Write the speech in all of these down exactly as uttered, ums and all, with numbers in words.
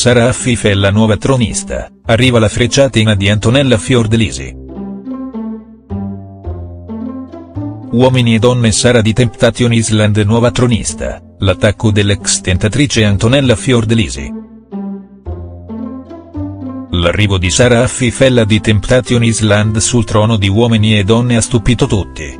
Sara Afif è la nuova tronista, arriva la frecciatina di Antonella Fiordalisi. Uomini e donne. Sara di Temptation Island nuova tronista, l'attacco dell'ex tentatrice Antonella Fiordalisi. L'arrivo di Sara Afif di Temptation Island sul trono di Uomini e Donne ha stupito tutti,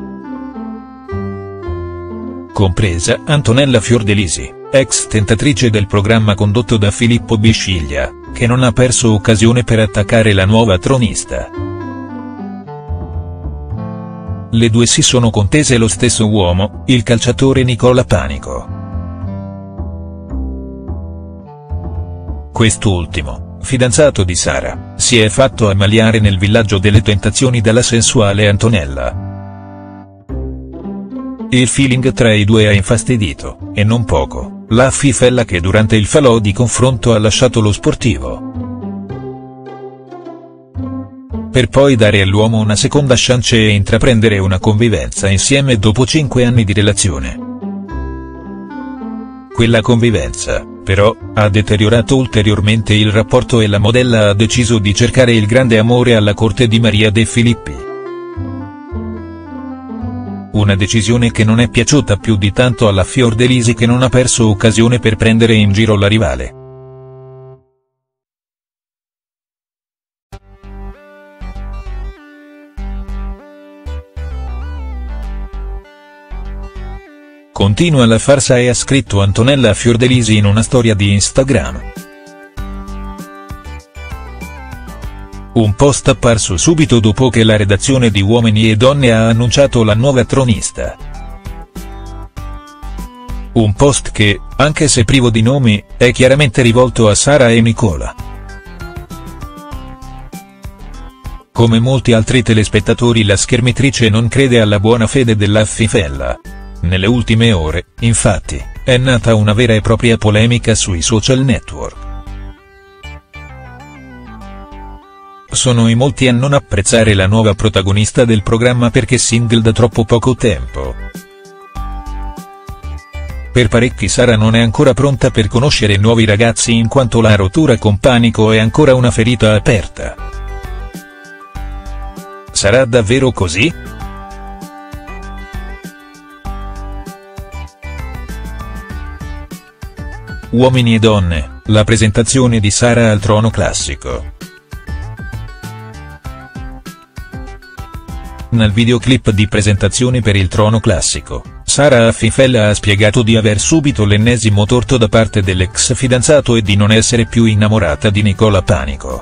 compresa Antonella Fiordalisi, ex tentatrice del programma condotto da Filippo Bisciglia, che non ha perso occasione per attaccare la nuova tronista. Le due si sono contese lo stesso uomo, il calciatore Nicola Panico. Quest'ultimo, fidanzato di Sara, si è fatto ammaliare nel villaggio delle tentazioni dalla sensuale Antonella. Il feeling tra i due ha infastidito, e non poco, la Afifella che durante il falò di confronto ha lasciato lo sportivo, per poi dare all'uomo una seconda chance e intraprendere una convivenza insieme dopo cinque anni di relazione. Quella convivenza, però, ha deteriorato ulteriormente il rapporto e la modella ha deciso di cercare il grande amore alla corte di Maria De Filippi. Una decisione che non è piaciuta più di tanto alla Fiordalisi, che non ha perso occasione per prendere in giro la rivale. Continua la farsa e ha scritto Antonella Fiordalisi in una storia di Instagram. Un post apparso subito dopo che la redazione di Uomini e Donne ha annunciato la nuova tronista. Un post che, anche se privo di nomi, è chiaramente rivolto a Sara e Nicola. Come molti altri telespettatori, la schermitrice non crede alla buona fede della Afifella. Nelle ultime ore, infatti, è nata una vera e propria polemica sui social network. Sono in molti a non apprezzare la nuova protagonista del programma perché single da troppo poco tempo. Per parecchi Sara non è ancora pronta per conoscere nuovi ragazzi in quanto la rottura con Panico è ancora una ferita aperta. Sarà davvero così?. Uomini e Donne, la presentazione di Sara al trono classico. Nel videoclip di presentazione per il trono classico, Sara Afifella ha spiegato di aver subito l'ennesimo torto da parte dell'ex fidanzato e di non essere più innamorata di Nicola Panico.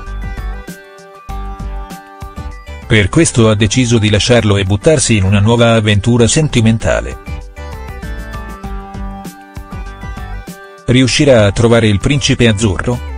Per questo ha deciso di lasciarlo e buttarsi in una nuova avventura sentimentale. Riuscirà a trovare il principe azzurro?.